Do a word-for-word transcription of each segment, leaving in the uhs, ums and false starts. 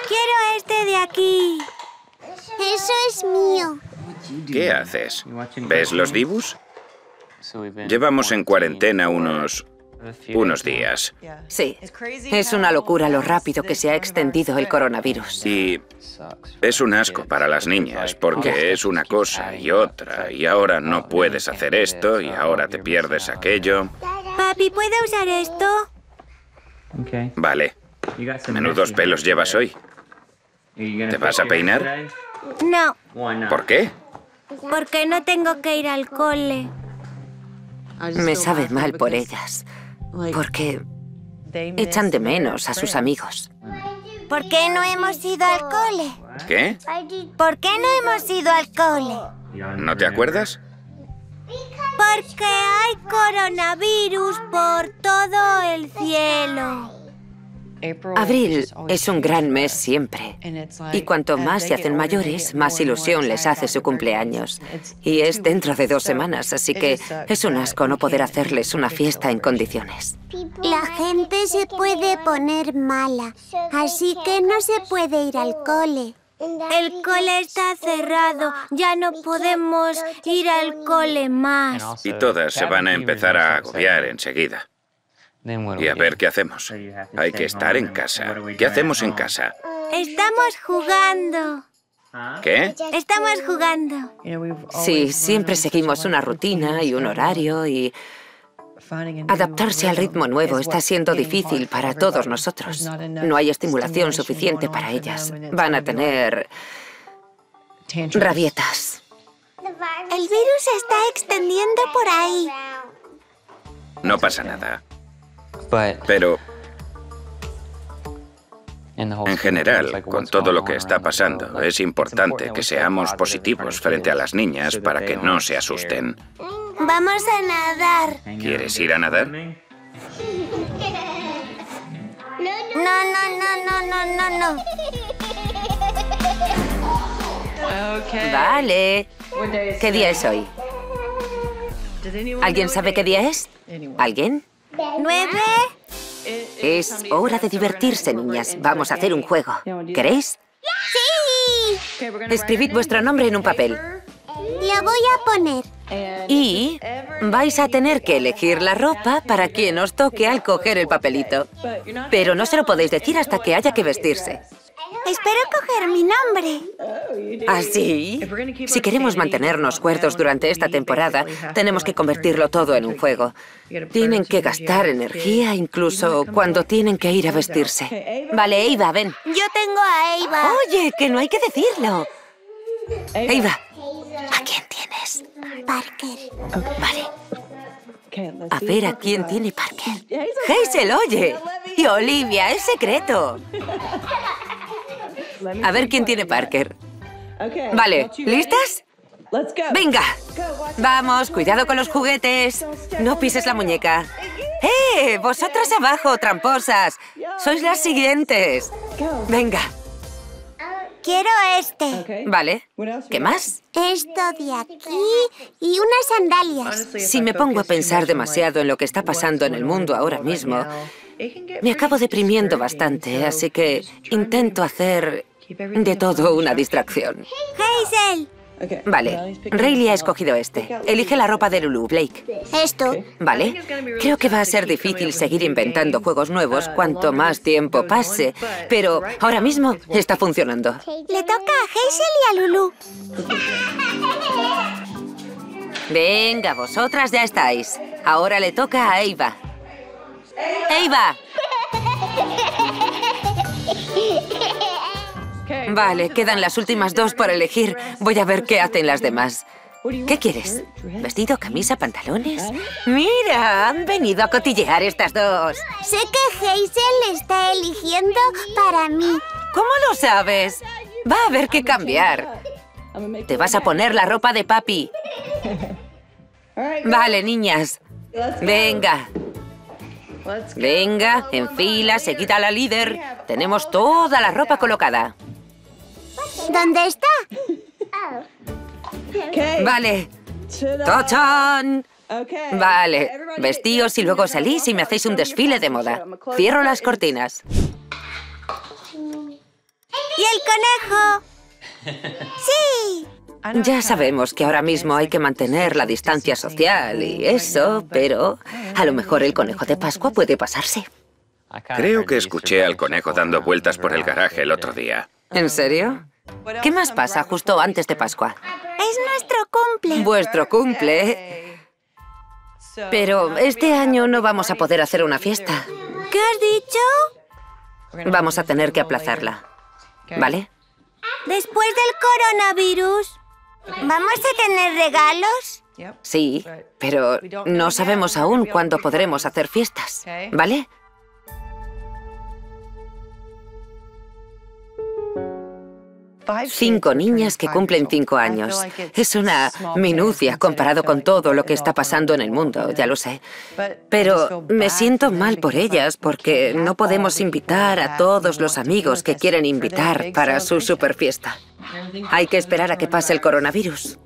Quiero este de aquí. Eso es mío. ¿Qué haces? ¿Ves los dibus? Llevamos en cuarentena unos... unos días. Sí, es una locura lo rápido que se ha extendido el coronavirus. Y es un asco para las niñas, porque es una cosa y otra, y ahora no puedes hacer esto, y ahora te pierdes aquello. Papi, ¿puedo usar esto? Vale. Menudos pelos llevas hoy. ¿Te vas a peinar? No, ¿Por qué? porque no tengo que ir al cole. Me sabe mal por ellas, porque echan de menos a sus amigos. ¿Por qué no hemos ido al cole? ¿Qué? ¿Por qué no hemos ido al cole? ¿No te acuerdas? Porque hay coronavirus por todo el cielo. Abril es un gran mes siempre. Y cuanto más se hacen mayores, más ilusión les hace su cumpleaños. Y es dentro de dos semanas, así que es un asco no poder hacerles una fiesta en condiciones. La gente se puede poner mala, así que no se puede ir al cole. El cole está cerrado. Ya no podemos ir al cole más. Y todas se van a empezar a agobiar enseguida. Y a ver qué hacemos. Hay que estar en casa. ¿Qué hacemos en casa? Estamos jugando. ¿Qué? Estamos jugando. Sí, siempre seguimos una rutina y un horario y adaptarse al ritmo nuevo está siendo difícil para todos nosotros. No hay estimulación suficiente para ellas. Van a tener rabietas. El virus se está extendiendo por ahí. No pasa nada. Pero, en general, con todo lo que está pasando, es importante que seamos positivos frente a las niñas para que no se asusten. Vamos a nadar. ¿Quieres ir a nadar? No, no, no, no, no, no, no. Vale. ¿Qué día es hoy? ¿Alguien sabe qué día es? ¿Alguien? ¿Nueve? Es hora de divertirse, niñas. Vamos a hacer un juego. ¿Queréis? ¡Sí! Escribid vuestro nombre en un papel. Lo voy a poner. Y vais a tener que elegir la ropa para quien os toque al coger el papelito. Pero no se lo podéis decir hasta que haya que vestirse. Espero coger mi nombre. ¿Así? Si queremos mantenernos cuerdos durante esta temporada, tenemos que convertirlo todo en un juego. Tienen que gastar energía incluso cuando tienen que ir a vestirse. Vale, Eva, ven. Yo tengo a Eva. Oye, que no hay que decirlo. Eva, ¿a quién tienes? Parker. Vale. A ver a quién tiene Parker. Hazel, oye. Y Olivia, es secreto. A ver quién tiene Parker. Vale, ¿listas? ¡Venga! Vamos, cuidado con los juguetes. No pises la muñeca. ¡Eh! Vosotras abajo, tramposas. Sois las siguientes. Venga. Quiero este. Vale. ¿Qué más? Esto de aquí y unas sandalias. Si me pongo a pensar demasiado en lo que está pasando en el mundo ahora mismo, me acabo deprimiendo bastante, así que intento hacer de todo una distracción. Hazel. Vale, Rayleigh ha escogido este. Elige la ropa de Lulu, Blake. Esto. Vale. Creo que va a ser difícil seguir inventando juegos nuevos cuanto más tiempo pase, pero ahora mismo está funcionando. Le toca a Hazel y a Lulu. Venga, vosotras ya estáis. Ahora le toca a Eva. ¡Eva! Vale, quedan las últimas dos por elegir. Voy a ver qué hacen las demás. ¿Qué quieres? ¿Vestido, camisa, pantalones? ¡Mira! Han venido a cotillear estas dos. Sé que Hazel está eligiendo para mí. ¿Cómo lo sabes? Va a haber que cambiar. Te vas a poner la ropa de papi. Vale, niñas. Venga. Venga, en fila, seguid a la líder. Tenemos toda la ropa colocada. ¿Dónde está? Vale. ¡Tachán! Vale, vestíos y luego salís y me hacéis un desfile de moda. Cierro las cortinas. ¿Y el conejo? ¡Sí! Ya sabemos que ahora mismo hay que mantener la distancia social y eso, pero a lo mejor el conejo de Pascua puede pasarse. Creo que escuché al conejo dando vueltas por el garaje el otro día. ¿En serio? ¿Qué más pasa justo antes de Pascua? Es nuestro cumple. Vuestro cumple. Pero este año no vamos a poder hacer una fiesta. ¿Qué has dicho? Vamos a tener que aplazarla. ¿Vale? Después del coronavirus, ¿vamos a tener regalos? Sí, pero no sabemos aún cuándo podremos hacer fiestas. ¿Vale? Cinco niñas que cumplen cinco años. Es una minucia comparado con todo lo que está pasando en el mundo, ya lo sé. Pero me siento mal por ellas porque no podemos invitar a todos los amigos que quieren invitar para su superfiesta. Hay que esperar a que pase el coronavirus.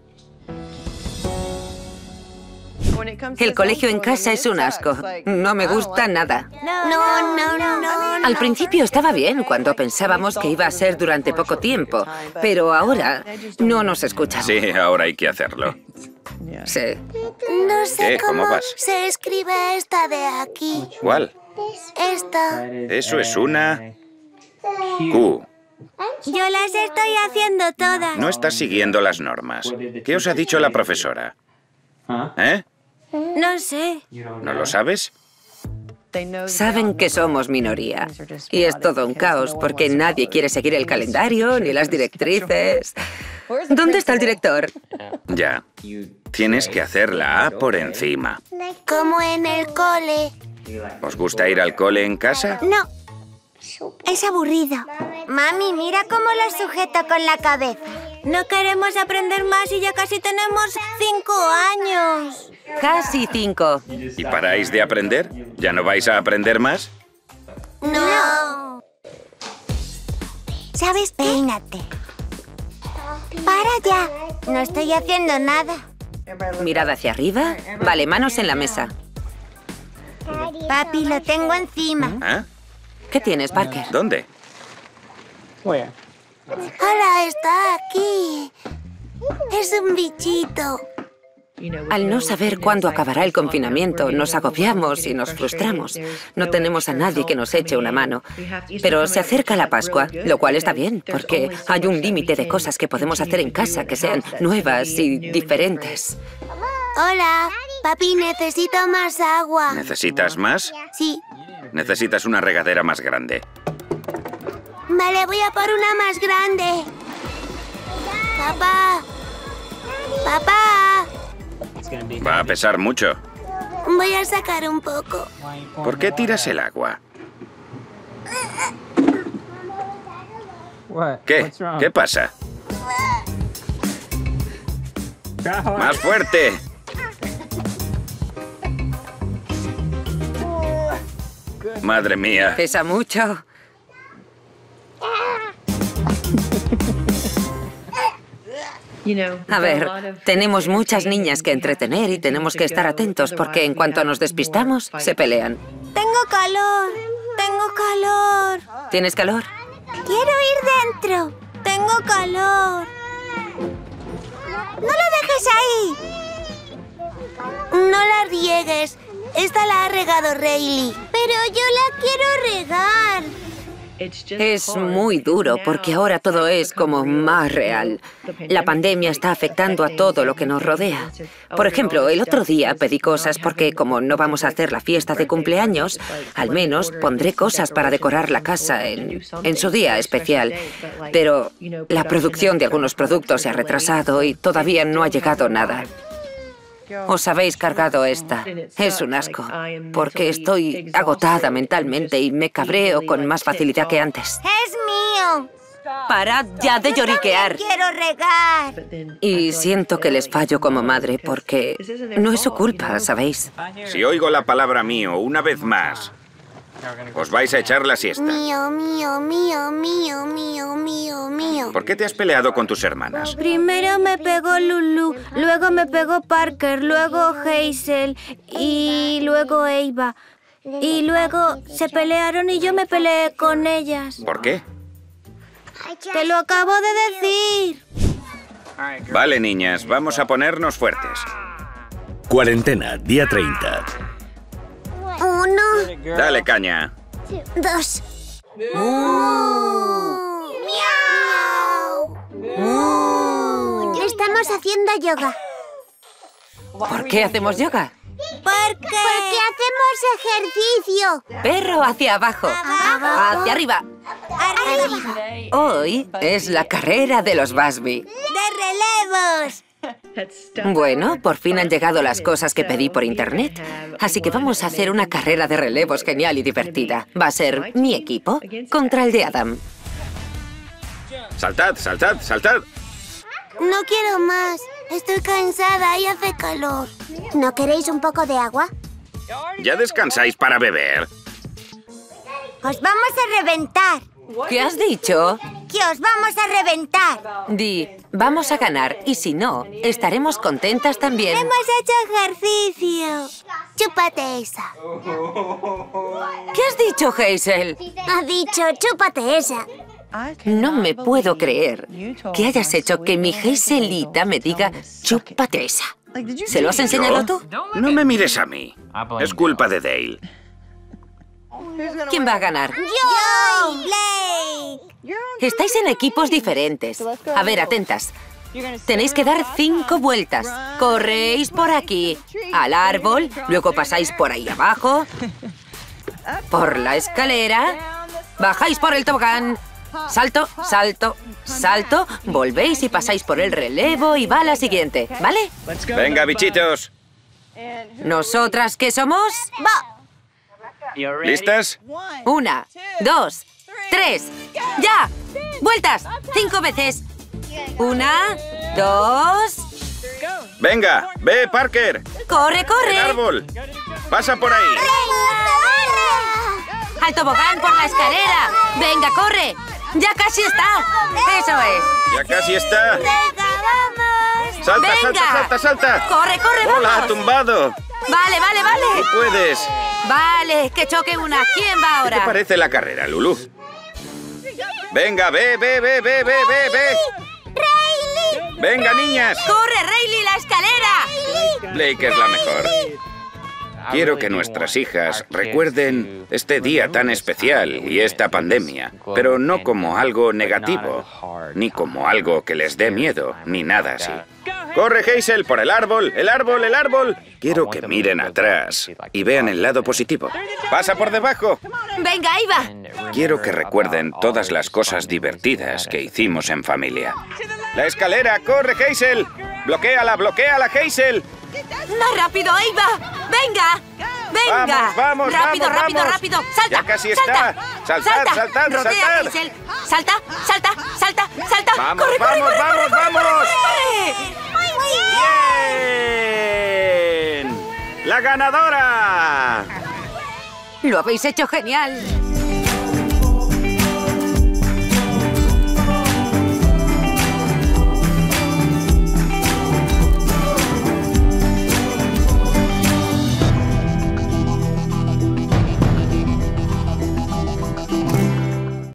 El colegio en casa es un asco. No me gusta nada. No, no, no, no, no. Al principio estaba bien cuando pensábamos que iba a ser durante poco tiempo, pero ahora no nos escuchan. Sí, ahora hay que hacerlo. Sí. No sé ¿Qué? ¿Cómo cómo vas? se escribe esta de aquí. ¿Cuál? Esta. Eso es una Q. Yo las estoy haciendo todas. No estás siguiendo las normas. ¿Qué os ha dicho la profesora? ¿Eh? No sé. ¿No lo sabes? Saben que somos minoría. Y es todo un caos porque nadie quiere seguir el calendario ni las directrices. ¿Dónde está el director? Ya. Tienes que hacer la A por encima. Como en el cole. ¿Os gusta ir al cole en casa? No. Es aburrido. Mami, mira cómo lo sujeto con la cabeza. No queremos aprender más y ya casi tenemos cinco años. Casi cinco. ¿Y paráis de aprender? ¿Ya no vais a aprender más? No. ¿Sabes qué? Peínate. Para ya. No estoy haciendo nada. Mirad hacia arriba. Vale, manos en la mesa. Papi, lo tengo encima. ¿Ah? ¿Qué tienes, Parker? ¿Dónde? Hola, está aquí. Es un bichito. Al no saber cuándo acabará el confinamiento, nos agobiamos y nos frustramos. No tenemos a nadie que nos eche una mano. Pero se acerca la Pascua, lo cual está bien, porque hay un límite de cosas que podemos hacer en casa que sean nuevas y diferentes. Hola. Papi, necesito más agua. ¿Necesitas más? Sí. Necesitas una regadera más grande. Vale, voy a por una más grande. Papá. Papá. Va a pesar mucho. Voy a sacar un poco. ¿Por qué tiras el agua? ¿Qué? ¿Qué pasa? ¡Más fuerte! Madre mía. Pesa mucho. A ver, tenemos muchas niñas que entretener y tenemos que estar atentos porque en cuanto nos despistamos, se pelean. Tengo calor. Tengo calor. ¿Tienes calor? Quiero ir dentro. Tengo calor. ¡No lo dejes ahí! No la riegues. Esta la ha regado Rayleigh. Pero yo la quiero regar. Es muy duro porque ahora todo es como más real. La pandemia está afectando a todo lo que nos rodea. Por ejemplo, el otro día pedí cosas porque como no vamos a hacer la fiesta de cumpleaños, al menos pondré cosas para decorar la casa en, en su día especial. Pero la producción de algunos productos se ha retrasado y todavía no ha llegado nada. Os habéis cargado esta. Es un asco, porque estoy agotada mentalmente y me cabreo con más facilidad que antes. ¡Es mío! ¡Parad ya de lloriquear! ¡Quiero regar! Y siento que les fallo como madre, porque no es su culpa, ¿sabéis? Si oigo la palabra mío una vez más, os vais a echar la siesta. Mío, mío, mío, mío, mío, mío, mío. ¿Por qué te has peleado con tus hermanas? Primero me pegó Lulu, luego me pegó Parker, luego Hazel y luego Eva. Y luego se pelearon y yo me peleé con ellas. ¿Por qué? Te lo acabo de decir. Vale, niñas, vamos a ponernos fuertes. Cuarentena, día treinta. Uno, Dale caña. dos. Estamos haciendo yoga. ¿Por qué hacemos yoga? ¿Por qué? Porque hacemos ejercicio. Perro hacia abajo. Abajo. Hacia arriba. Arriba. Hoy es la carrera de los Busby. De relevos. Bueno, por fin han llegado las cosas que pedí por internet. Así que vamos a hacer una carrera de relevos genial y divertida. Va a ser mi equipo contra el de Adam. Saltad, saltad, saltad. No quiero más. Estoy cansada y hace calor. ¿No queréis un poco de agua? ¿Ya descansáis para beber? Os vamos a reventar. ¿Qué has dicho? Que os vamos a reventar. Di, vamos a ganar y si no, estaremos contentas también. Hemos hecho ejercicio. Chúpate esa. ¿Qué has dicho, Hazel? Ha dicho, chúpate esa. No me puedo creer que hayas hecho que mi Hazelita me diga chúpate esa. ¿Se lo has enseñado tú? No me mires a mí. Es culpa de Dale. ¿Quién va a ganar? ¡Yo! ¡Blake! Estáis en equipos diferentes. A ver, atentas. Tenéis que dar cinco vueltas. Corréis por aquí, al árbol, luego pasáis por ahí abajo, por la escalera, bajáis por el tobogán, salto, salto, salto, volvéis y pasáis por el relevo y va la siguiente, ¿vale? Venga, bichitos. ¿Nosotras qué somos? Va. ¿Listas? Una, dos, tres, ¡ya! ¡Vueltas! ¡Cinco veces! Una, dos... Venga, ve, Parker. ¡Corre, El corre! árbol. Pasa por ahí. ¡Al tobogán por la escalera! ¡Venga, corre! ¡Ya casi está! ¡Eso es! Ya casi está. ¡Venga, vamos! Salta, ¡Venga! salta, salta, salta. ¡Corre, corre, ¡Hola, ha vamos! tumbado! Vale, vale, vale. Puedes. Vale, que choque una. ¿Quién va ¿Qué te ahora? parece la carrera, Lulu? Venga, ve, ve, ve, ve, ve, ve, ve. Venga, niñas. ¡Corre, Rayleigh, la escalera! Blake es la mejor. Quiero que nuestras hijas recuerden este día tan especial y esta pandemia, pero no como algo negativo, ni como algo que les dé miedo, ni nada así. ¡Corre, Hazel, por el árbol, el árbol, el árbol! Quiero que miren atrás y vean el lado positivo. ¡Pasa por debajo! ¡Venga, ahí va! Quiero que recuerden todas las cosas divertidas que hicimos en familia. ¡La escalera! ¡Corre, Hazel! ¡Bloquéala, bloquéala, Hazel! ¡Más rápido, ahí va! ¡Venga! ¡Venga! Vamos, vamos, ¡Rápido, vamos, rápido, vamos. rápido! ¡Salta! Ya casi está. ¡Salta! Saltad, saltad, ¡Rodea, saltad. Hazel! ¡Salta, salta, salta, salta! Vamos, ¡Corre, corre, vamos, corre, vamos, corre, corre, vamos. corre, corre! ¡Bien! ¡La ganadora! ¡Lo habéis hecho genial!